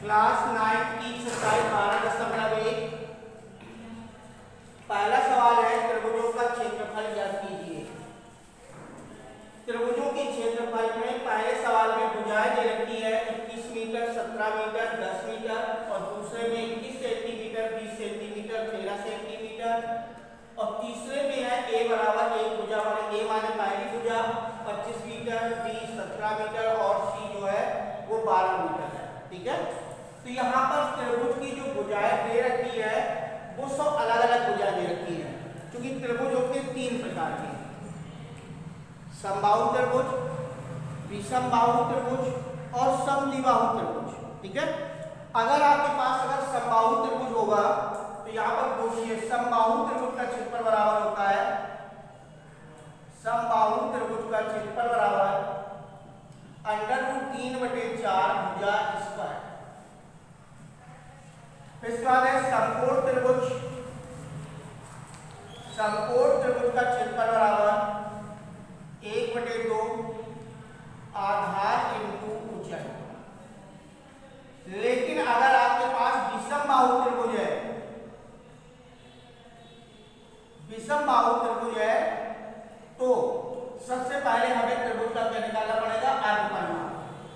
Class 9 की exercise 12.1। पहला सवाल है त्रिभुजों का क्षेत्रफल ज्ञात कीजिए। त्रिभुजों के क्षेत्रफल में पहले सवाल में भुजाएं दे रखी है 21 मीटर, 17 मीटर, 10 मीटर और दूसरे में 21 सेंटीमीटर, 20 सेंटीमीटर, 13 सेंटीमीटर और तीसरे में है a बराबर 1 भुजा माने a माने पहली भुजा 25 मीटर, b 17 मीटर और c जो है वो 12 मीटर है। ठीक है, तो यहाँ पर त्रिभुज की जो भुजाएं दे रखी है वो सब अलग अलग भुजाएं दे रखी है, क्योंकि त्रिभुज होते हैं 3 प्रकार के, समबाहु त्रिभुज, विषमबाहु त्रिभुज और समद्विबाहु त्रिभुज। ठीक है, अगर आपके पास अगर समबाहु त्रिभुज होगा तो यहाँ पर पूछिए समबाहु त्रिभुज का क्षेत्रफल बराबर होता है, समबाहु त्रिभुज का क्षेत्रफल बराबर √3/4 भुजा स्क्वायर। इसके बाद है समकोण त्रिभुज, समकोण त्रिभुज का क्षेत्रफल बराबर 1/2 आधार इंटू ऊंचाई। लेकिन अगर आपके पास विषमबाहु त्रिभुज है, विषमबाहु त्रिभुज है तो सबसे पहले हमें त्रिभुज का क्या निकालना पड़ेगा, अर्ध परिमाप।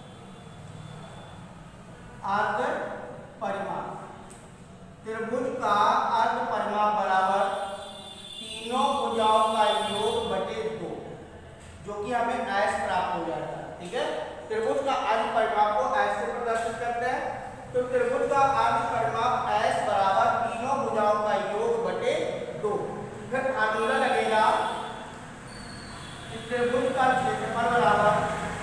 अर्ध परिमाप, त्रिभुज का अर्ध परिमाप बराबर तीनों भुजाओं का योग बटे 2, जो कि हमें s प्राप्त हो जाता है। ठीक है, त्रिभुज का अर्ध परिमाप को s से प्रदर्शित करते हैं, तो त्रिभुज का अर्ध परिमाप s बराबर तीनों भुजाओं का योग बटे 2। फिर फार्मूला लगेगा कि त्रिभुज का क्षेत्रफल बराबर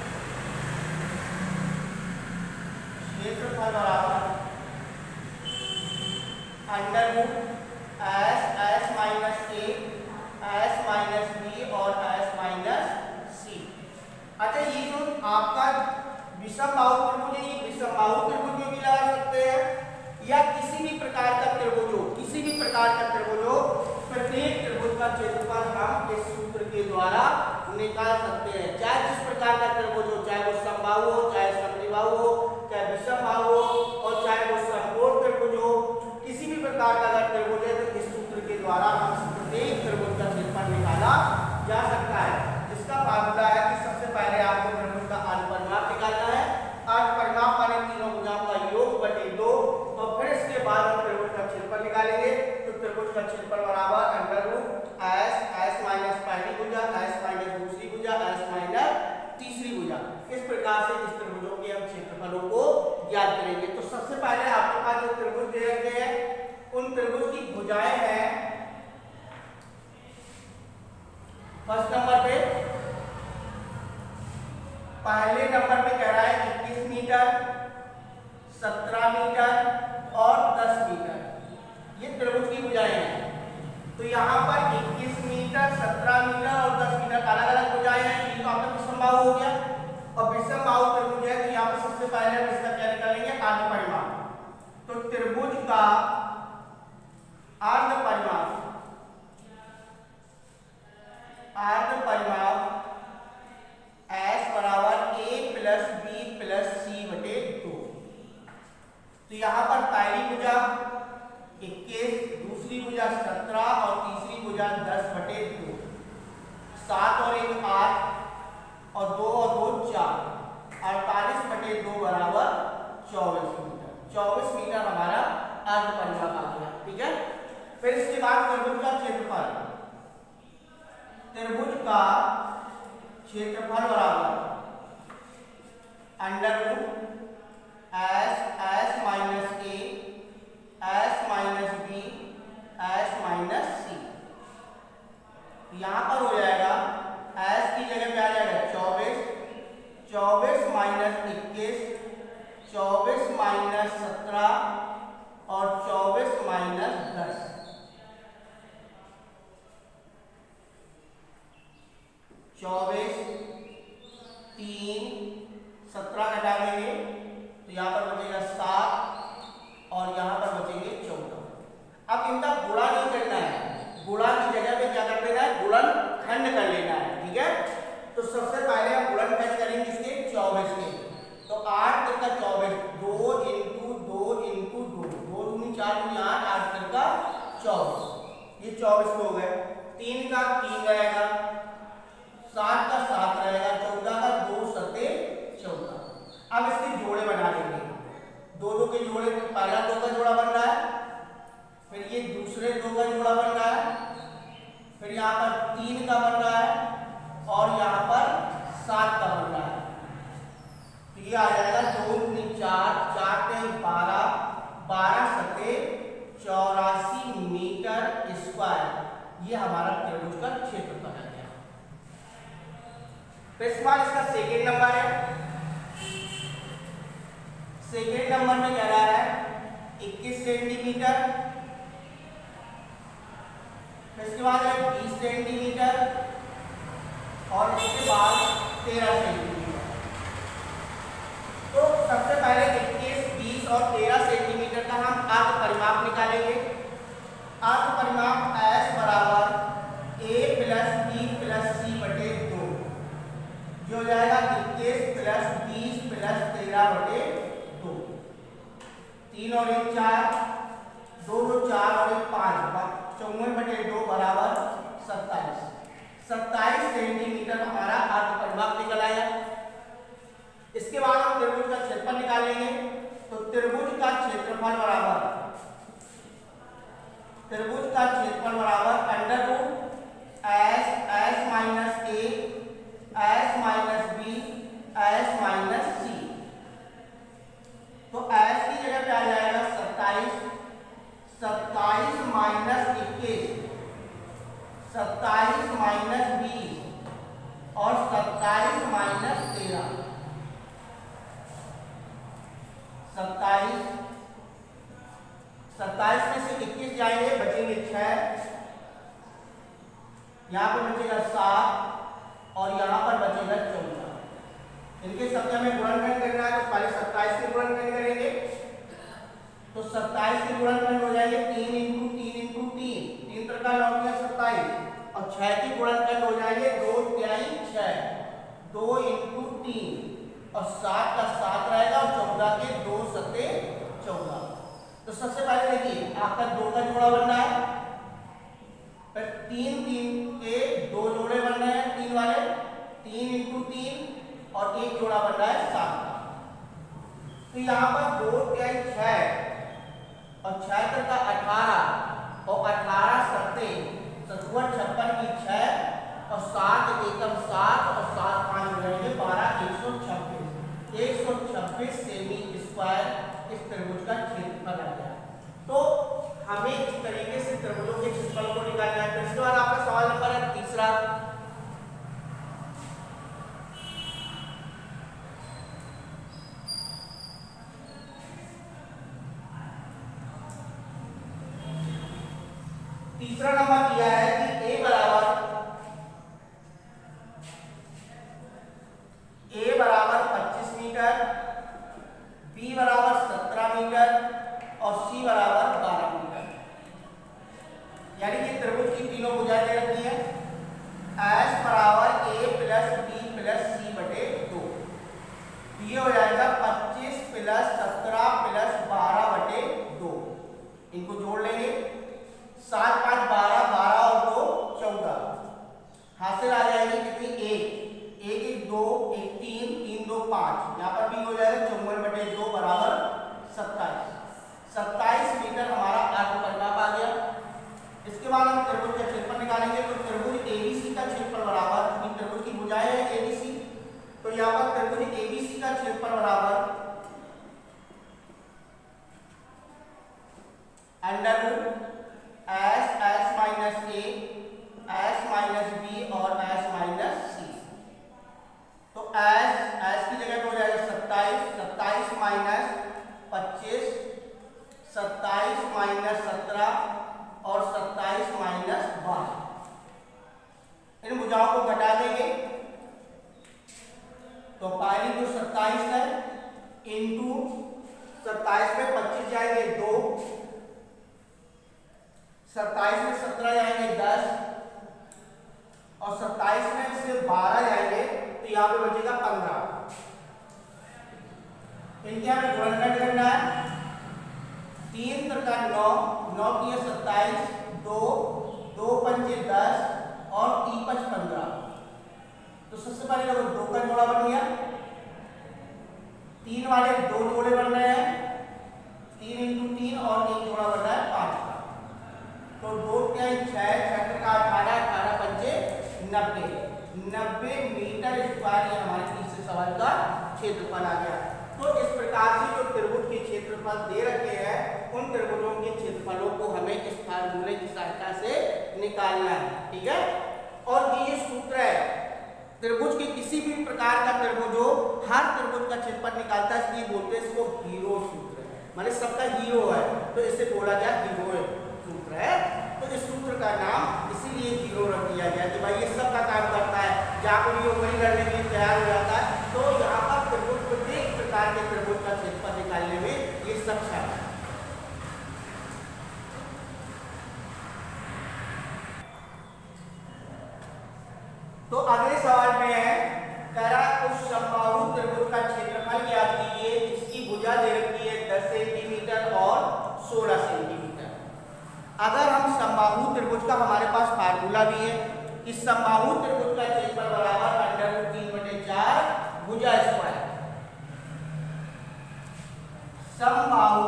s minus a, s minus b और s माइनस c। अच्छा, ये जो आपका विषमबाहु त्रिभुज है, ये विषमबाहु त्रिभुज में भी लगा सकते हैं या किसी भी प्रकार का त्रिभुज हो, किसी भी प्रकार का त्रिभुज हो, प्रत्येक त्रिभुज का क्षेत्रफल हम इस सूत्र के द्वारा निकाल सकते हैं। चाहे जिस प्रकार का त्रिभुज हो, चाहे वो समबाहु हो, चाहे समद्विबाहु हो, चाहे विषमबाहु हो और चाहे वो समकोण त्रिभुज हो, किसी भी प्रकार का अगर त्रिभुज है तो इस सूत्र के द्वारा हम प्रत्येक त्रिभुज का क्षेत्रफल निकाला जा सकता है, जिसका फार्मूला है कि सबसे पहले आपको त्रिभुज का अर्ध परिमाप निकालना है। अर्ध परिमाप माने तीनों भुजाओं का योग बटे 2 और फिर इसके बाद हम त्रिभुज का क्षेत्रफल निकालेंगे। तो त्रिभुज का क्षेत्रफल बराबर s माइनस पहली भुजा, s माइनस दूसरी भुजा, s माइनस तीसरी भुजा। इस प्रकार से इस त्रिभुजों के हम क्षेत्रफलों को ज्ञात करेंगे। तो सबसे पहले आपके पास जो त्रिभुज दे रखे हैं उन त्रिभुज की भुजाएं हैं, फर्स्ट नंबर पे, पहले नंबर पे कह रहा है 21 मीटर, 17 मीटर और 10 मीटर, ये त्रिभुज की भुजाएं हैं। तो यहाँ पर 21 मीटर, 17 मीटर और 10 मीटर अलग अलग भुजाएं हैं। ये तो आपका विषमबाहु हो गया और विषमबाहु त्रिभुज है, तो यहाँ पर सबसे पहले हम इसका क्या निकालेंगे, अर्ध परिमाप। तो त्रिभुज का अर्ध परिमाप, अर्ध परिमाप s बराबर a plus b plus c बटे 2। तो यहाँ पर पहली भुजा 21, दूसरी भुजा 17 और तीसरी भुजा 10 बटे 2, 7 और 1 8 और 2 और 2 4, 48 बटे 2 बराबर 24 मीटर। 24 मीटर हमारा अर्ध परिमाप आ गया। ठीक है, फिर इसके बाद त्रिभुज का क्षेत्रफल, त्रिभुज का क्षेत्रफल बराबर s minus a, s minus b, s minus c। यहाँ पर हो जाएगा s की जगह पे आ जाएगा 24, 24 माइनस 21, 24 माइनस 17 और 24 माइनस 10। 24, 3, 17 घटा देंगे तो यहाँ पर बचेगा 7 और यहाँ पर बचेंगे 14। अब इनका गुणा नहीं करना है, गुणा की जगह पे क्या कर लेना है, गुणनखंड कर लेना है। ठीक है, तो सबसे पहले हम गुणनखंड करेंगे इसके 24 के, तो 8 × 24, 2 × सेकेंड नंबर है, सेकेंड नंबर में कह रहा है 21 सेंटीमीटर, इसके बाद है 20 सेंटीमीटर और इसके बाद 13 सेंटीमीटर। तो सबसे पहले 21, 20 और 13 सेंटीमीटर का हम अर्ध परिमाप निकालेंगे। अर्ध परिमाप S बराबर A plus B plus C बटे 2, जो हो जाएगा 21 प्लस 20 प्लस 13 बटे 2, 3 और 1 4, 2 2 4 और 1 5, 54 बटे 2 बराबर 27। 27 सेंटीमीटर हमारा अर्ध परिमाप निकल आया। इसके बाद हम त्रिभुज का क्षेत्रफल निकालेंगे। तो त्रिभुज का क्षेत्रफल बराबर under root S minus A S minus B S minus C। तो S की जगह पे आ जाएगा 27, 27 माइनस 21, 27 माइनस 20 और 27 माइनस 13, 27 में से 21 जाएंगे, बचेंगे 6, यहाँ पर बचेगा 7 और यहाँ पर बचेगा 14। इनके संख्या में गुणनखंड करना है तो पहले 27 के गुणनखंड करेंगे। तो 27 के गुणनखंड हो जाएंगे 3 इंटू 3 इंटू 3, 3 प्रकार 9 के 27 और 6 के गुणनखंड हो जाएंगे 2 तिहाई 6, 2 इंटू 3 और 7 का 7 रहेगा और 14 के 2 सत्ते 14। तो सबसे पहले देखिए आपका 2 का जोड़ा बनना है, फिर 3 3 के 2 जोड़े बन रहे हैं, 3 वाले 3 इंटू 3 और 1 जोड़ा बन रहा है 7 का। तो यहाँ पर 2 तिहाई 6 और 6 का 18 और 18 सत्ते 56 की 6 और 7 एकम 7 और 7 5 हो जाएंगे 12, 126 सेमी स्क्वायर इस त्रिभुज का क्षेत्रफल आ गया। तो हमें इस तरीके से त्रिभुजों के क्षेत्रफल को निकालना है। फिर इसके बाद आपका सवाल नंबर है तीसरा। तीसरा नंबर दिया है कि A बराबर 25 मीटर, B बराबर 17 मीटर और C बराबर 12 मीटर। यानी कि त्रिभुज की तीनों भुजाएं दे रखी है। S बराबर A plus B plus C बटे 2, ये हो जाएगा 25 प्लस 17 प्लस 12 बटे 2। इनको जोड़ लेंगे, 7 5 12, 12 और 2 14, हासिल आ जाएगी कितनी 1, 1 2 1 3 3 2 5, यहाँ पर भी हो जाएगा 54 बटे 2 बराबर 27। 27 मीटर हमारा अर्ध परिमाप आ गया। इसके बाद हम त्रिभुज का क्षेत्रफल निकालेंगे। तो त्रिभुज ABC का क्षेत्रफल बराबर, इन त्रिभुज की भुजाएं हैं ABC, तो यहाँ पर त्रिभुज ABC का क्षेत्रफल बराबर under root S minus A S minus B और S माइनस C। तो S की जगह पे हो जाएगा 27, 27 माइनस 25, 27 माइनस 17 और 27 माइनस 12। इन भुजाओं को घटा देंगे तो पहली जो 27 है इंटू 27 में 25 जाएंगे 2, 27 में 17 जाएंगे 10 और 27 में से 12 जाएंगे तो यहाँ पे बचेगा 15। इनके हमें गुणनखंड करना है। 3 का 9, 9 की 27, 2 2 पंचे 10 और 3 5 15। तो सबसे पहले देखो 2 का जोड़ा बन गया, 3 वाले 2 जोड़े बन रहे हैं, 3 इंटू 3 और 1 जोड़ा बन रहा है 5 का। तो 2 तिहाई 6 का 18, 18 पंचे 90 मीटर स्क्वायर ये हमारे तीसरे सवाल का क्षेत्रफल आ गया। तो इस प्रकार से जो त्रिभुज के क्षेत्रफल दे रखे हैं उन त्रिभुजों के क्षेत्रफलों को हमें इस फार्मूले की सहायता से निकालना है, ठीक है। और ये सूत्र है त्रिभुज के किसी भी प्रकार का त्रिभुज हो, हर त्रिभुज का क्षेत्रफल निकालता है, इसलिए बोलते हैं इसको हीरो सूत्र, माने सबका हीरो है तो इसे बोला गया हीरो सूत्र है। तो इस सूत्र का नाम इसीलिए हीरो रख दिया गया कि भाई ये सब का काम करता है, ज्यामिति करने के लिए तैयार हो जाता है। तो यहाँ पर त्रिभुज, प्रत्येक प्रकार के त्रिभुज का क्षेत्रफल निकालने में ये सक्षम है। तो अगले सवाल में है, करा उस समबाहु त्रिभुज का क्षेत्रफल ज्ञात कीजिए जिसकी भुजा दे रखी है 10 सेंटीमीटर और 16 सेंटीमीटर। अगर हम समबाहु त्रिभुज का, हमारे पास फार्मूला भी है कि समबाहु त्रिभुज का क्षेत्रफल बराबर √3/4 भुजा स्क्वायर। समबाहु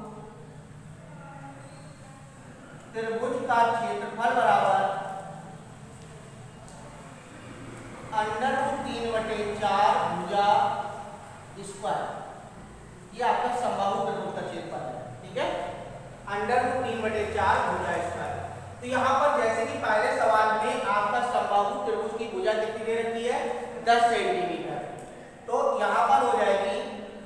त्रिभुज का क्षेत्रफल बराबर √3/4 भुजा स्क्वायर। ये आपका समबाहु त्रिभुज का क्षेत्रफल है, ठीक है, √3/4 भुजा स्क्वायर। तो यहाँ पर जैसे कि पहले सवाल में आपका समबाहु त्रिभुज की भुजा कितनी दे रखी है 10 सेंटीमीटर, तो यहाँ पर हो जाएगी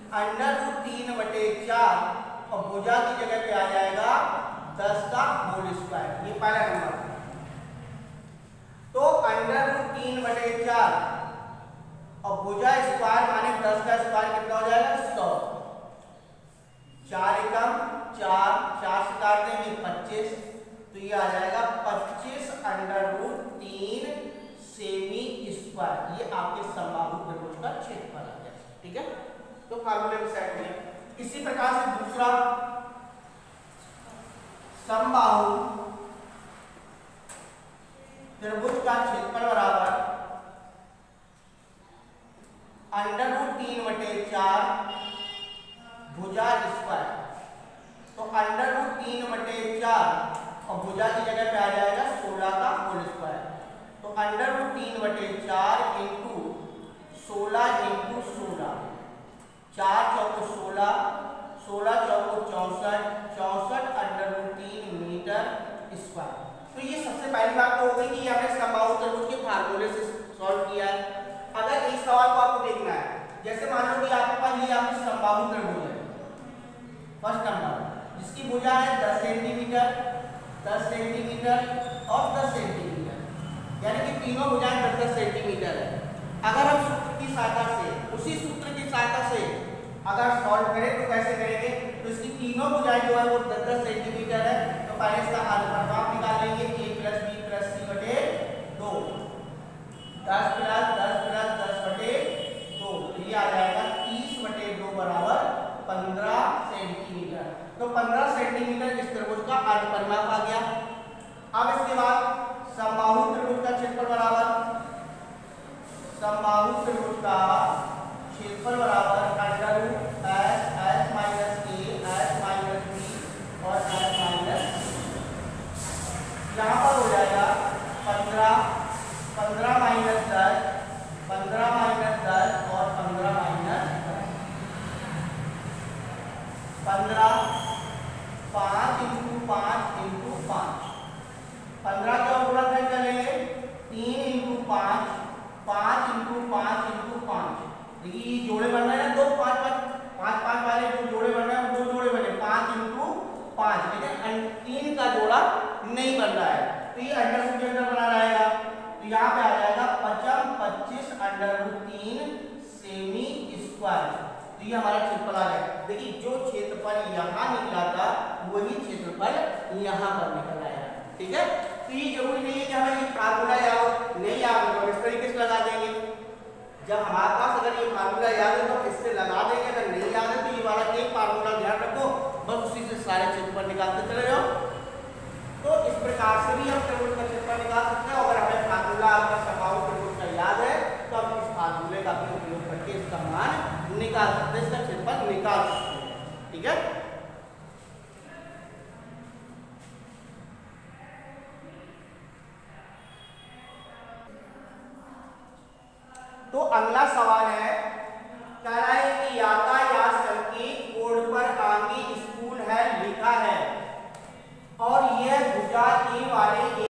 √3/4 और भुजा की जगह पे आ जाएगा 10 का होल स्क्वायर। ये पहला नंबर। तो √3/4 और भुजा स्क्वायर माने 10 का स्क्वायर कितना हो जाएगा 100। 4 एकम 4, 4 से काट देंगे 25, तो ये आ जाएगा 25 √3 सेमी स्क्वायर। ये आपके समबाहु त्रिभुज का क्षेत्रफल आ गया, ठीक है। तो फार्मूले में सेट करें। इसी प्रकार से दूसरा समबाहु त्रिभुज का क्षेत्रफल बराबर √3/4 भुजा स्क्वायर। तो √3/4 और भुजा की जगह पे आ जाएगा 16 का होल स्क्वायर। तो √3/4 इंटू 16 इंटू 16, 4 चौको 16, 16 चौको 64, 64 √3 मीटर स्क्वायर। तो ये सबसे पहली बात तो हो गई कि हमने समबाहु त्रिभुज के फार्मूले से सॉल्व किया है। अगर इस सवाल को आपको देखना है, जैसे मान लो कि आपके पास ये आपकी समबाहु त्रिभुज है, फर्स्ट नंबर, जिसकी भुजा है 10 सेंटीमीटर, 10 सेंटीमीटर और 10 सेंटीमीटर, यानी कि तीनों भुजाएं 10-10 सेंटीमीटर है। अगर हम सूत्र की सहायता से, उसी सूत्र की सहायता से अगर सॉल्व करें तो कैसे करेंगे, तो इसकी तीनों भुजाएं जो है वो 10-10 सेंटीमीटर है। तो पहले इसका अनुपात निकाल लेंगे, a + b + c/2, 10 + 10 + 10/2, तो ये आ जाएगा 30/2 बराबर 15 सेंटीमीटर। तो 15 सेंटीमीटर इस त्रिभुज का अनुपरिमाप आ गया। अब इसके बाद समबाहु त्रिभुज का क्षेत्रफल बराबर, समबाहु त्रिभुज का क्षेत्रफल बराबर √s, s - a, s - b और s - यहाँ पर हो जाएगा 15, 15 - 10, 15 - 10 और 15 - 10, 15, 5 × 5 × 5, 15 का गुणा कर लेंगे 3 × 5, 5 × 5 × 5। देखिए ये जोड़े बन रहे हैं, 2 5 5 5 वाले जो जोड़े बन रहे हैं, 2 जोड़े बने 5 × 5, लेकिन 3 का जोड़ा नहीं बन रहा है, तो ये अंडर रूट के अंदर बना रहेगा। तो यहाँ पे आ जाएगा 25 √3 सेमी स्क्वायर। तो ये हमारा क्षेत्रफल आ गया। देखिए जो क्षेत्रफल यहाँ निकला था वही क्षेत्रफल यहाँ पर निकल आया, ठीक है। तो ये जरूरी नहीं है कि हमें ये फार्मूला याद नहीं याद हो, इस तरीके से लगा देंगे। जब हमारे पास अगर ये फार्मूला याद है तो इससे लगा देंगे, अगर नहीं याद है तो ये वाला एक फार्मूला ध्यान रखो, बस उसी से सारे क्षेत्रफल निकालते चले जाओ। तो इस प्रकार से भी हम त्रिभुज का क्षेत्रफल निकाल सकते हैं। अगर हमें फार्मूला आपका समबाहु त्रिभुज का याद है तो हम इस फार्मूले का भी उपयोग करके इसका मान निकाल सकते हैं, इसका क्षेत्रफल निकाल सकते हैं, ठीक है। तो अगला सवाल है, कह रहा है कि यातायात संकेत बोर्ड पर आगे स्कूल है लिखा है और यह भुजा ए वाले